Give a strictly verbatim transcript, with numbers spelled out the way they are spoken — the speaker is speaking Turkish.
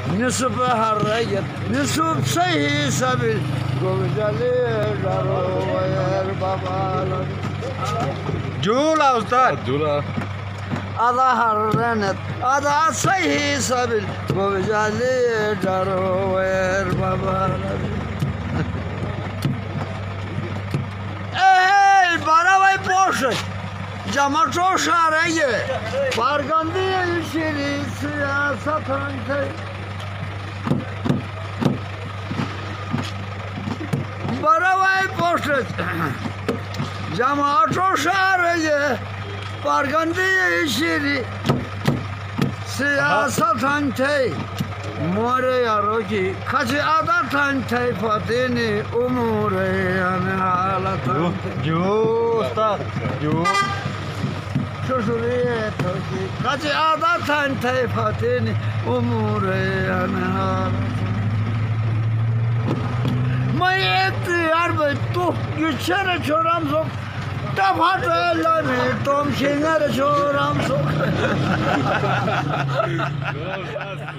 نصف حريت نصف سيه سبيل Gülceli Jarover babalar Jula ustad. Jula. Ada harrenet ada sayhi sabil Gülceli Jarover babalar Ey baravay poşet Cama çoşareye Bargandi işini siyasat hante Baravay poşet Cama çoşareye Bargandi işini Siyasat hante More yaroki Kaçı adat hante Fatini umure Yani halat hante Ju ustad. Ju. Şuşuriye toki Kaçı adat hante Fatini umure Yani halat Mayeti yarbe tu Güçere çoram sok Tafat elani Tom şener çoram sok